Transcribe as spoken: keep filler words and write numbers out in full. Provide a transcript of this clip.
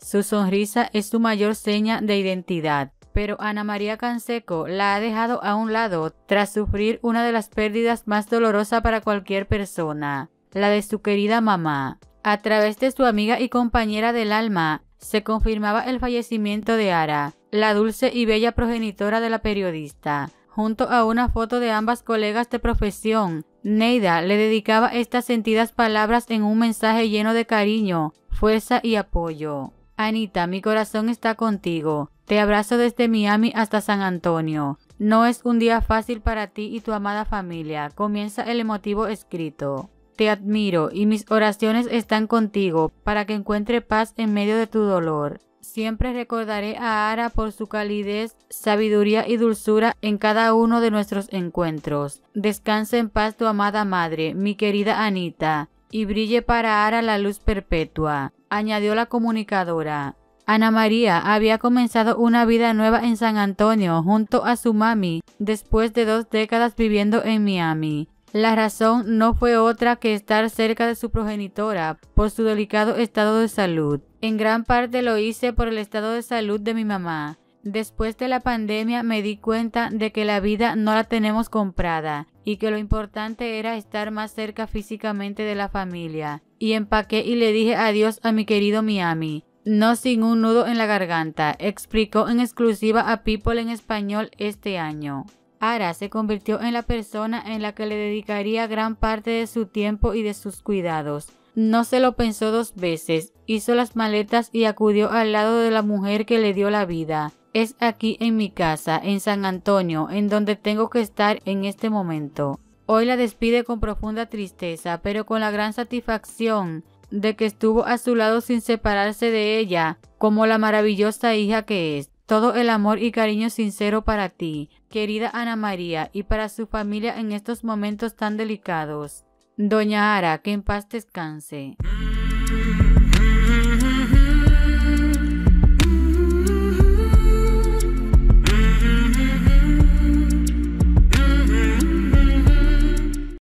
Su sonrisa es su mayor seña de identidad. Pero Ana María Canseco la ha dejado a un lado tras sufrir una de las pérdidas más dolorosas para cualquier persona, la de su querida mamá. A través de su amiga y compañera del alma, se confirmaba el fallecimiento de Ara, la dulce y bella progenitora de la periodista. Junto a una foto de ambas colegas de profesión, Neida le dedicaba estas sentidas palabras en un mensaje lleno de cariño, fuerza y apoyo. Anita, mi corazón está contigo. Te abrazo desde Miami hasta San Antonio. No es un día fácil para ti y tu amada familia. Comienza el emotivo escrito. Te admiro y mis oraciones están contigo para que encuentre paz en medio de tu dolor. Siempre recordaré a Ara por su calidez, sabiduría y dulzura en cada uno de nuestros encuentros. Descansa en paz tu amada madre, mi querida Anita, y brille para Ara la luz perpetua, añadió la comunicadora. Ana María había comenzado una vida nueva en San Antonio junto a su mami, después de dos décadas viviendo en Miami. La razón no fue otra que estar cerca de su progenitora por su delicado estado de salud. En gran parte lo hice por el estado de salud de mi mamá. Después de la pandemia me di cuenta de que la vida no la tenemos comprada y que lo importante era estar más cerca físicamente de la familia. Y empaqué y le dije adiós a mi querido Miami. No sin un nudo en la garganta, explicó en exclusiva a People en español este año. Ara se convirtió en la persona en la que le dedicaría gran parte de su tiempo y de sus cuidados. No se lo pensó dos veces, hizo las maletas y acudió al lado de la mujer que le dio la vida. Es aquí en mi casa, en San Antonio, en donde tengo que estar en este momento. Hoy la despide con profunda tristeza, pero con la gran satisfacción de que estuvo a su lado sin separarse de ella, como la maravillosa hija que es. Todo el amor y cariño sincero para ti, querida Ana María, y para su familia en estos momentos tan delicados. Doña Ara, que en paz descanse.